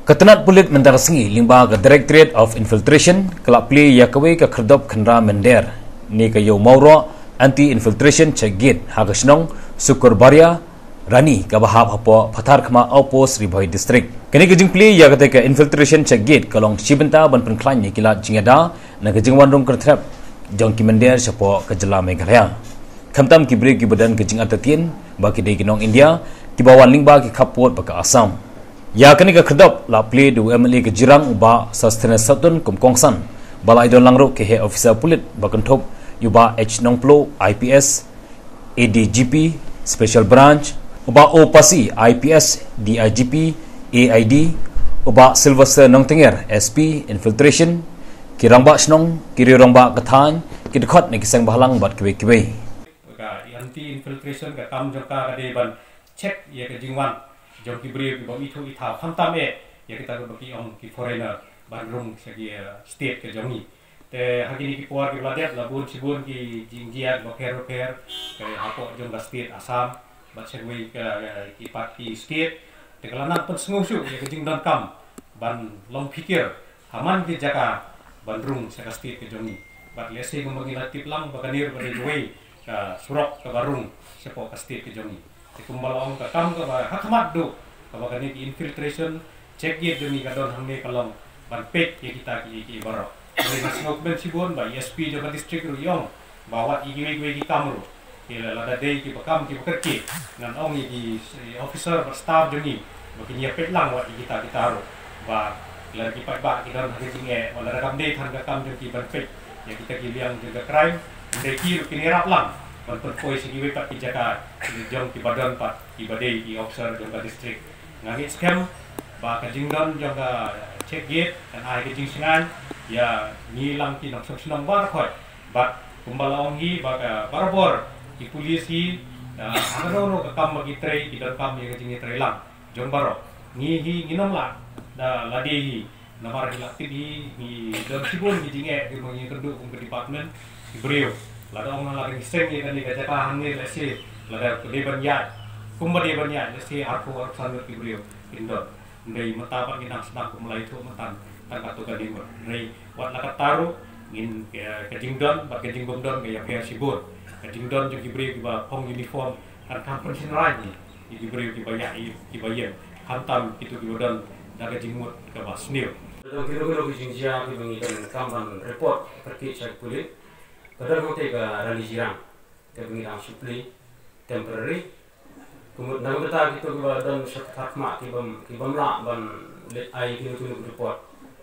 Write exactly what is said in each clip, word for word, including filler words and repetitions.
Ketenat pulit mentarsengi limba ke Directorate of Infiltration kelak pli yakawe ke kerdop kendra mender ni ke yo mauro anti infiltration cegit hagasnong sukur baria rani ke bahab hapo patar kema opos riboy district kini kejing pli ya kata ke infiltration cegit kalong sibenta ban penklan ni kilat jingada na kejing wandong kertrap jong ki mender sapo ke jela Meghalaya kamtam ki bri ki badan kejing atatin baki dei kinong India ki bawan lingba ki kapot baka Assam ya kini ke kedop la pli du M L A ke jirang uba sastena satun kum kongsan balai don langro ke head officer pulit bakentop yuba H Nongplo I P S A D G P special branch uba O Pasi I P S D I G P A I D uba Sylvester Nongtenger S P infiltration kirang ba snong kiri rong ba kathan kidkhot ni kisang bahalang bat kwe kwe ka anti infiltration ka kam jaka ka de ban check ye ka jingwan jom ki beri bom itu itha khamtam e ya kita baki om ki foreigner bandung segi state ke jomi te hagini ki puar ki bladet labun sibun ki jingjiat boker boker ke hapo jom da state Assam bat segwi ke ki parti state te kalana pun sengusu ya ke jingdon kam ban long pikir haman ki jaka bandung sega state ke jomi bat lesi ngomongin latip lang bakanir pada duwe ka surok ke barung sepo ke state ke jomi kumbalong ka kam ka hakmat do kabagani ki infiltration check ye demi ka don hamne kalong ban pek ye kita ki ki baro dari nasnok ben sibon ba S P jo ka district ru yong bawa igi igi ki kamru ila la dai ki bakam ki bakerki nan ong ki officer ba staff joni bakin ye pek lang wa kita kita ru ba la ki pa ba ki don hage jinge wala rakam dei than ka kam jo ki ban pek ye kita ki liang jaga crime dei ki ki rap lang bantuan koi segi wepat ki jaka jom ki badan pat ki badai ki officer jom ka district ngangi scam ba ka jingdon jom ka check gate dan ai ki jingsingan ya ni lang ki nak senang bar khoi bat kumbala ongi ba ka barabor ki polisi agaro ro ka kam ki trai ki dan kam ye ka jingi trai lang jom baro ni hi nginom la da ladi hi namar hi lakti hi ni jom sibun ki jinge ki mongi kendu kum ke department ki breu lada orang lagi seng ye kan ni kata paham ni lesi lada de banyat kumba de banyat lesi aku orang sangat kibrio indon ndai mata pak ginang sedang kumlai tu matan tak katu ka dimur ndai wat lakat taru ngin ke jingdon bak ke jingbomdon ke ya per sibur ke jingdon jo kibrio ki ba pong uniform kan kampun sinrai ni kibrio ki banyak ki bayen hantam itu ki bodon daga jingmut ke basnil do kiro-kiro ki jingjia ki bangi kan kamban report pergi cek kulit kadang kita ke rani jirang ke pengirang supli temporary kemudian kita kita ke badan sekitar mak ki bam ki bam la ban let ai ki tu report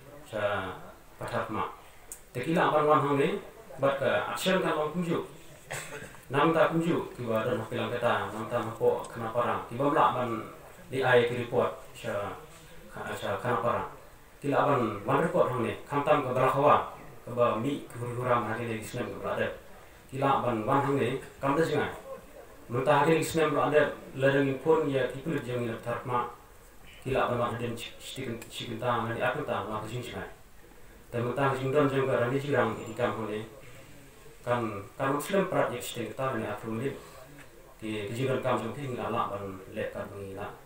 sa patak mak tekila ban wan hang ni bat ke action kan long kunju nam ta kunju ki badan hakilang kata nam ta ko kenapa orang ki bam la ban di ai ki report sa sa kenapa orang kila ban wan report hang ni kamtam ke barahawa kaba mi kurang hari ni Islam berada kila ban ban hang ni kam dah jangan mentah hari Islam berada ladang pun ya kipul jangan nak tarma kila ban ban hadin stikin stikin ta ngani aku ta ma kajing jangan dan mentah jingdon juga rani jirang di kam hang ni kan kan Muslim prat ya stikin ta ni aku ni ki kajingan kam jong ting ala ban lek kan ni la